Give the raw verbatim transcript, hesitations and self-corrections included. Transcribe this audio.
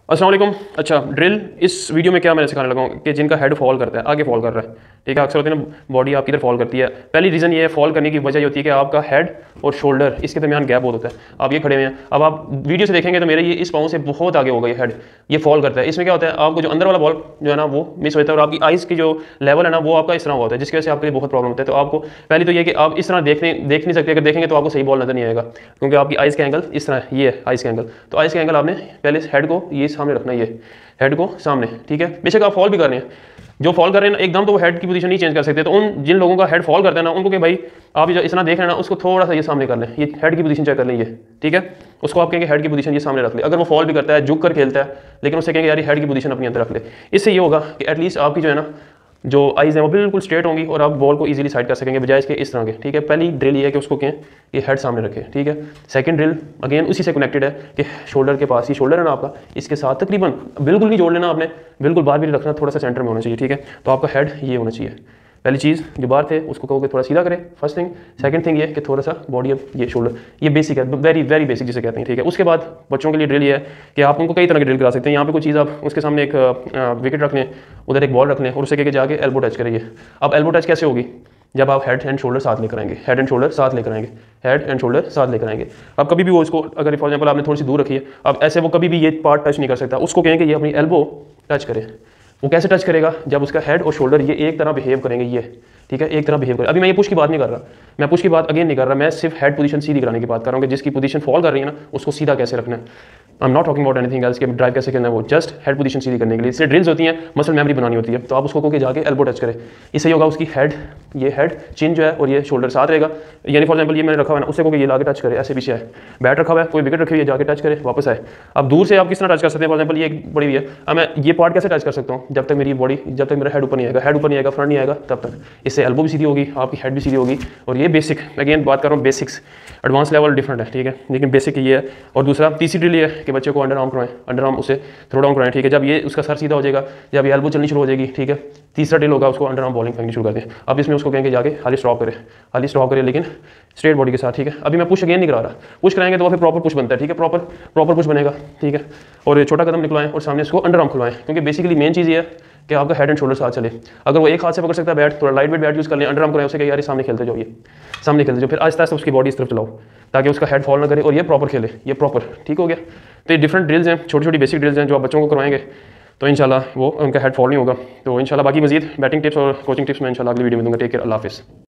अस्सलाम वालेकुम। अच्छा, ड्रिल इस वीडियो में क्या मैं सिखाने लगा हूँ कि जिनका हेड फॉल करता है, आगे फॉल कर रहा है, ठीक है। अक्सर होते हैं ना, बॉडी आपकी इधर फॉल करती है। पहली रीज़न ये है फॉल करने की वजह ये होती है कि आपका हेड और शोल्डर इसके दरमियान गैप बहुत होता है। आप ये खड़े हुए हैं, अब आप वीडियो से देखेंगे तो मेरे ये इस पाँव से बहुत आगे होगा ये हेड, ये फॉल करता है। इसमें क्या होता है, आपको जो अंदर वाला बॉल जो है ना वो मिस होता है और आपकी आइज़ की जो लेवल है ना वो आपका इस तरह होता है, जिसकी वजह से आपके लिए बहुत प्रॉब्लम होता है। तो आपको पहले तो ये कि आप इस तरह देखने देख नहीं सकते, अगर देखेंगे तो आपको सही बॉल नजर नहीं आएगा, क्योंकि आपकी आइज़ का एंगल इस तरह ये है, आइज़ का एंगल। तो आइज़ का एंगल आपने पहले हेड को ये सामने रखना है, ये हेड को सामने, ठीक है। बेशक आप फॉल भी कर रहे हैं, जो फॉल कर रहे हैं ना एकदम तो वो हेड की पोजीशन नहीं चेंज कर सकते। तो उन जिन लोगों का हेड फॉल करते हैं ना उनको कि भाई आप जो इस तरह देख रहे हैं ना उसको थोड़ा सा ये सामने कर लें, ये हेड की पोजीशन चेक कर लें, ये ठीक है। उसको आप कहेंगे हेड की पोजीशन ये सामने रख ले। अगर वो फॉल भी करता है, झुक कर खेलता है, लेकिन उससे कहेंगे यार हेड की पोजीशन अपने अंदर रख ले। इससे ये होगा कि एटलीस्ट आपकी जो है ना जो आइज़ हैं वो बिल्कुल स्ट्रेट होंगी और आप बॉल को इजीली साइड कर सकेंगे, बजाय इसके इस तरह के, ठीक है। पहली ड्रिल ये है कि उसको कहें ये हेड सामने रखें, ठीक है। सेकंड ड्रिल अगेन उसी से कनेक्टेड है कि शोल्डर के पास, ही शोल्डर है ना आपका, इसके साथ तकरीबन बिल्कुल नहीं जोड़ लेना आपने, बिल्कुल बाहर भी नहीं रखना, थोड़ा सा सेंटर में होना चाहिए, ठीक है। तो आपका हेड ये होना चाहिए। पहली चीज़ जो बाहर थे उसको कहोगे थोड़ा सीधा करें, फर्स्ट थिंग। सेकंड थिंग ये कि थोड़ा सा बॉडी अब ये शोल्डर, ये बेसिक है, वेरी वेरी बेसिक जिसे कहते हैं, ठीक है। उसके बाद बच्चों के लिए ड्रिल ये है कि आप उनको कई तरह की ड्रिल करा सकते हैं। यहाँ पे कोई चीज़ आप उसके सामने एक विकेट रख लें, उधर एक बॉल रख लें और उससे कह जाके एल्बो टच करिए। अब एल्बो टच कैसे होगी, जब आप हेड एंड शोल्डर साथ लेकर आएंगे, हेड एंड शोल्डर साथ लेकर आएंगे, हेड एंड शोल्डर साथ लेकर आएंगे। अब कभी भी वो इसको, अगर फॉर एग्जांपल आपने थोड़ी सी दूर रखी है, अब ऐसे वो कभी भी ये पार्ट टच नहीं कर सकता, उसको कहेंगे ये अपनी एल्बो टच करे। वो कैसे टच करेगा, जब उसका हेड और शोल्डर ये एक तरह बिहेव करेंगे, ये ठीक है, एक तरह बिहेव करें। अभी मैं ये पुश की बात नहीं कर रहा, मैं पुश की बात अगेन नहीं कर रहा, मैं सिर्फ हेड पोजीशन सीधी कराने की बात कर रहा हूँ कि जिसकी पोजीशन फॉल कर रही है ना उसको सीधा कैसे रखना है। I am not talking about anything else, के ड्राइव कैसे करना है, वो जस्ट हेड पोजीशन सीधी करने के लिए। इससे ड्रिल्स होती हैं, मसल मेमोरी बनानी होती है। तो आप उसको कहोगे जाके एल्बो टच करे, इससे होगा उसकी हेड, ये हेड चिन जो है और ये शोल्डर साथ रहेगा। यानी फॉर एग्जांपल ये मैंने रखा हुआ है ना, उससे कहोगे ये लाके टच करे, ऐसे पीछे है, बैट रखा हुआ है, कोई विकेट रखी हुई है, जाके टच करे, वापस आए। अब दूर से आप किस तरह टच कर सकते हैं, फॉर एग्जांपल ये बड़ी हुई है, अब मैं ये पार्ट कैसे टच कर सकता हूँ, जब तक मेरी बॉडी, जब तक मेरा हेड ऊपर नहीं आएगा, हेड ऊपर नहीं आएगा, फ्रंट नहीं आएगा, तब तक। इससे एल्बो भी सीधी होगी, आपकी हेड भी सीधी होगी। और ये बेसिक, अगेन बात कर रहा हूँ बेसिक्स, एडवांस लेवल डिफरेंट है, ठीक है, लेकिन बेसिक ये है। और दूसरा तीसरी ड्रिल ये है कि बच्चे को अंडर आर्म करवाएं, अंडर आर्म उसे थ्रो डाउन कराएं, ठीक है। जब ये उसका सर सीधा हो जाएगा, जब ये एल्बो चलनी शुरू हो जाएगी, ठीक है, तीसरा ड्रिल होगा उसको अंडर आर्म बॉलिंग फेंकनी शुरू कर दें। अब इसमें उसको कहेंगे जाके हाली स्टॉप करे, हाली स्टॉप करे, लेकिन स्ट्रेट बॉडी के साथ, ठीक है। अभी मैं पुश अगेन नहीं करा रहा, पुश कराएंगे तो फिर प्रॉपर पुश बनता है, ठीक है, प्रॉपर प्रॉपर पुश बनेगा, ठीक है। और छोटा कदम निकलवाएं और सामने इसको अंडर आर्म खुलवाएं, क्योंकि बेसिकली मेन चीज़ ये है कि आपका हेड एंड शोल्डर साथ चले। अगर वो एक हाथ से पकड़ सकता है बैट, थोड़ा लाइट वेट बैट यूज़ कर लें, अंडर आर्म कराएं, उसे कहिए यार सामने खेलते जाओ, ये सामने खेलते जाओ, फिर आहिस्ता आहिस्ता उसकी बॉडी इस तरफ चलाओ ताकि उसका हेड फॉल ना करे और ये प्रॉपर खेले, ये प्रॉपर, ठीक हो गया। तो ये डिफरेंट ड्रिल्स हैं, छोटी छोटी बेसिक ड्रिल्स हैं जो आप बच्चों को करवाएंगे तो इंशाल्लाह वो उनका हेड फॉल नहीं होगा। तो इंशाल्लाह बाकी मजीद बैटिंग टिप्स और कोचिंग टिप्स मैं इंशाल्लाह अगली वीडियो में दूंगा। टेक केयर, अल्लाह हाफिज़।